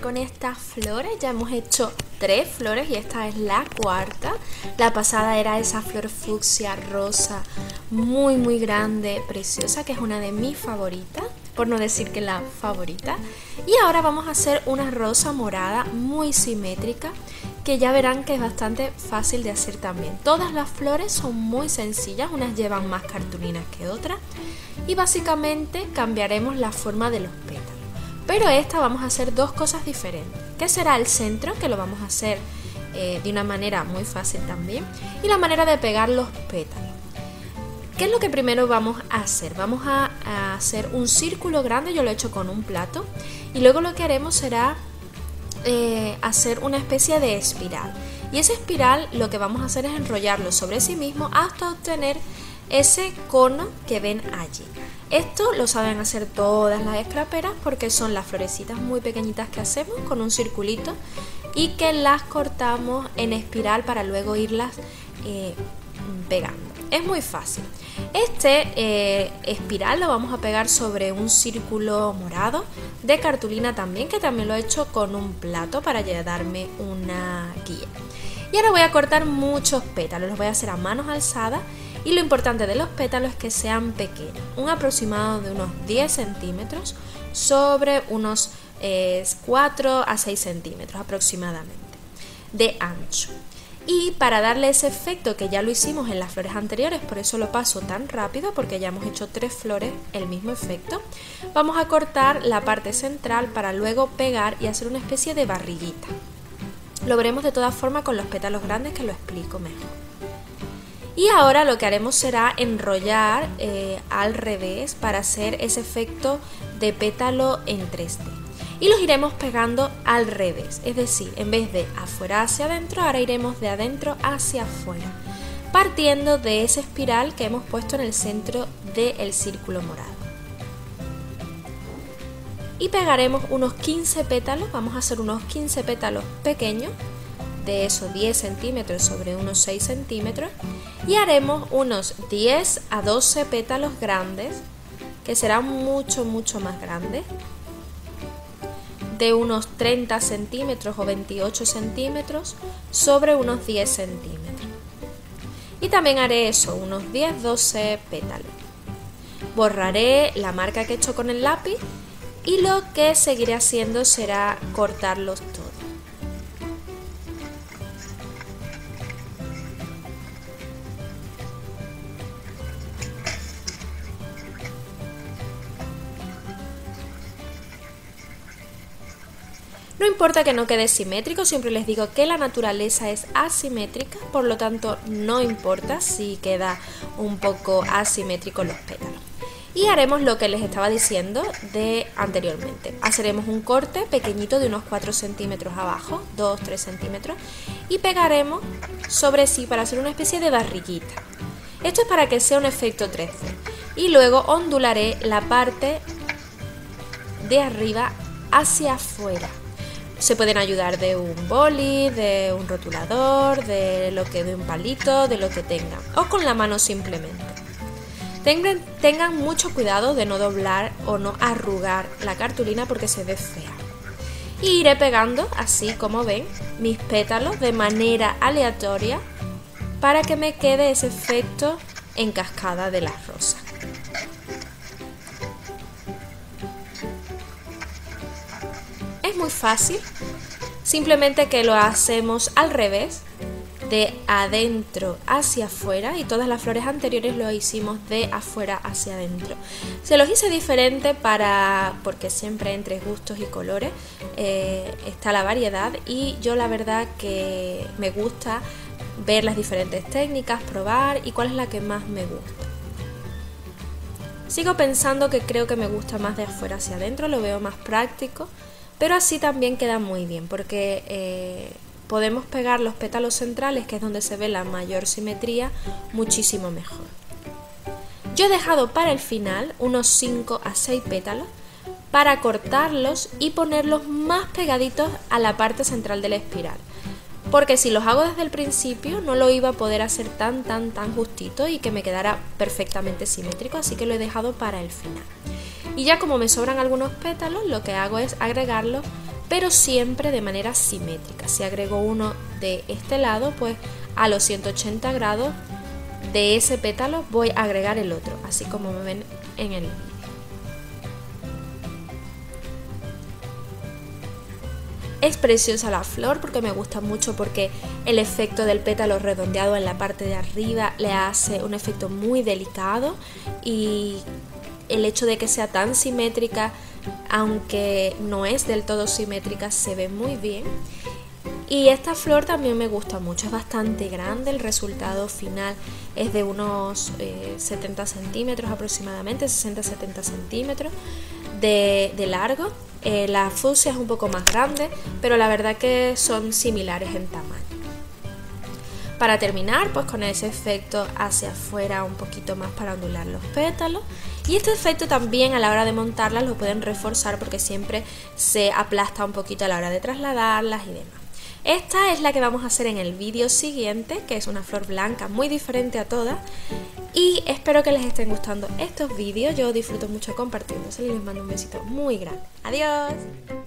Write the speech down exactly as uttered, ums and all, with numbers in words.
con estas flores. Ya hemos hecho tres flores y esta es la cuarta. La pasada era esa flor fucsia rosa muy muy grande, preciosa, que es una de mis favoritas, por no decir que la favorita. Y ahora vamos a hacer una rosa morada muy simétrica, que ya verán que es bastante fácil de hacer también. Todas las flores son muy sencillas, unas llevan más cartulinas que otras, y básicamente cambiaremos la forma de los pétalos. Pero esta vamos a hacer dos cosas diferentes, que será el centro, que lo vamos a hacer eh, de una manera muy fácil también, y la manera de pegar los pétalos. ¿Qué es lo que primero vamos a hacer? Vamos a, a hacer un círculo grande, yo lo he hecho con un plato, y luego lo que haremos será eh, hacer una especie de espiral. Y esa espiral lo que vamos a hacer es enrollarlo sobre sí mismo hasta obtener ese cono que ven allí. Esto lo saben hacer todas las scraperas porque son las florecitas muy pequeñitas que hacemos con un circulito y que las cortamos en espiral para luego irlas eh, pegando. Es muy fácil. Este eh, espiral lo vamos a pegar sobre un círculo morado de cartulina también, que también lo he hecho con un plato para ya darme una guía. Y ahora voy a cortar muchos pétalos, los voy a hacer a manos alzadas. Y lo importante de los pétalos es que sean pequeños, un aproximado de unos diez centímetros sobre unos eh, cuatro a seis centímetros aproximadamente de ancho. Y para darle ese efecto, que ya lo hicimos en las flores anteriores, por eso lo paso tan rápido, porque ya hemos hecho tres flores el mismo efecto, vamos a cortar la parte central para luego pegar y hacer una especie de barriguita. Lo veremos de todas formas con los pétalos grandes, que lo explico mejor. Y ahora lo que haremos será enrollar eh, al revés para hacer ese efecto de pétalo en tres D. Y los iremos pegando al revés, es decir, en vez de afuera hacia adentro, ahora iremos de adentro hacia afuera, partiendo de esa espiral que hemos puesto en el centro del círculo morado. Y pegaremos unos quince pétalos, vamos a hacer unos quince pétalos pequeños, de esos diez centímetros sobre unos seis centímetros, y haremos unos diez a doce pétalos grandes, que serán mucho mucho más grandes, de unos treinta centímetros o veintiocho centímetros sobre unos diez centímetros. Y también haré eso, unos diez a doce pétalos. Borraré la marca que he hecho con el lápiz y lo que seguiré haciendo será cortarlos todos. No importa que no quede simétrico, siempre les digo que la naturaleza es asimétrica, por lo tanto no importa si queda un poco asimétrico los pétalos. Y haremos lo que les estaba diciendo de anteriormente. Haremos un corte pequeñito de unos cuatro centímetros abajo, dos a tres centímetros, y pegaremos sobre sí para hacer una especie de barriguita. Esto es para que sea un efecto tres D. Y luego ondularé la parte de arriba hacia afuera. Se pueden ayudar de un boli, de un rotulador, de lo que de un palito, de lo que tengan, o con la mano simplemente. Tengan, tengan mucho cuidado de no doblar o no arrugar la cartulina porque se ve fea. Y iré pegando, así como ven, mis pétalos de manera aleatoria para que me quede ese efecto en cascada de las rosas. Es muy fácil, simplemente que lo hacemos al revés, de adentro hacia afuera, y todas las flores anteriores lo hicimos de afuera hacia adentro. Se los hice diferente para porque siempre entre gustos y colores eh, está la variedad, y yo la verdad que me gusta ver las diferentes técnicas, probar y cuál es la que más me gusta. Sigo pensando que creo que me gusta más de afuera hacia adentro, lo veo más práctico. Pero así también queda muy bien porque eh, podemos pegar los pétalos centrales, que es donde se ve la mayor simetría, muchísimo mejor. Yo he dejado para el final unos cinco a seis pétalos para cortarlos y ponerlos más pegaditos a la parte central de la espiral. Porque si los hago desde el principio no lo iba a poder hacer tan tan tan justito y que me quedara perfectamente simétrico, así que lo he dejado para el final. Y ya como me sobran algunos pétalos, lo que hago es agregarlos pero siempre de manera simétrica. Si agrego uno de este lado, pues a los ciento ochenta grados de ese pétalo voy a agregar el otro, así como me ven en el vídeo. Es preciosa la flor porque me gusta mucho, porque el efecto del pétalo redondeado en la parte de arriba le hace un efecto muy delicado, y el hecho de que sea tan simétrica, aunque no es del todo simétrica, se ve muy bien. Y esta flor también me gusta mucho, es bastante grande, el resultado final es de unos eh, setenta centímetros aproximadamente, sesenta a setenta centímetros de, de largo. Eh, la fucsia es un poco más grande, pero la verdad que son similares en tamaño. Para terminar, pues con ese efecto hacia afuera un poquito más para ondular los pétalos. Y este efecto también a la hora de montarlas lo pueden reforzar, porque siempre se aplasta un poquito a la hora de trasladarlas y demás. Esta es la que vamos a hacer en el vídeo siguiente, que es una flor blanca muy diferente a todas. Y espero que les estén gustando estos vídeos. Yo disfruto mucho compartiéndoselos y les mando un besito muy grande. ¡Adiós!